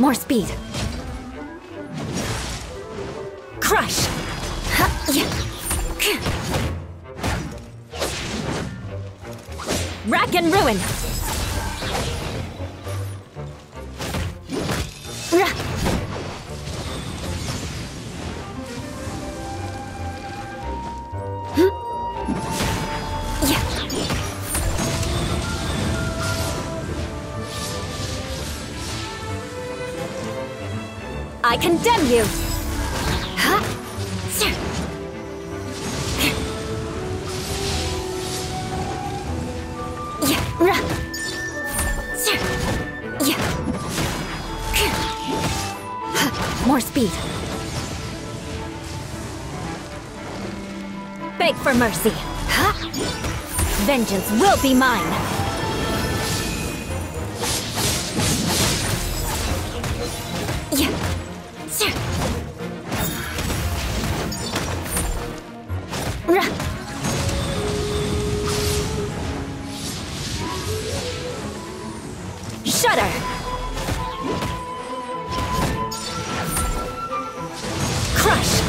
More speed. Crush! Rack and ruin! I condemn you! More speed. Beg for mercy. Vengeance will be mine. Shudder! Crush!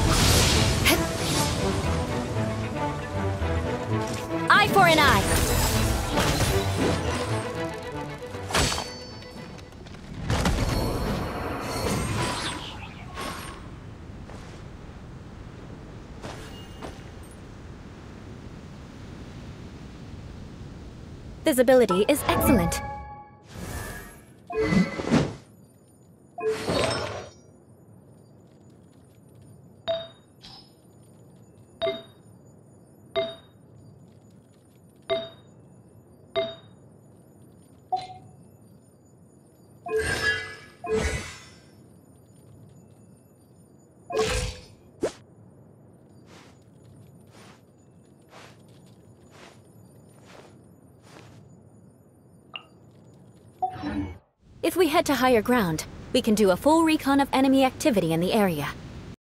Eye for an eye! Visibility is excellent. If we head to higher ground, we can do a full recon of enemy activity in the area.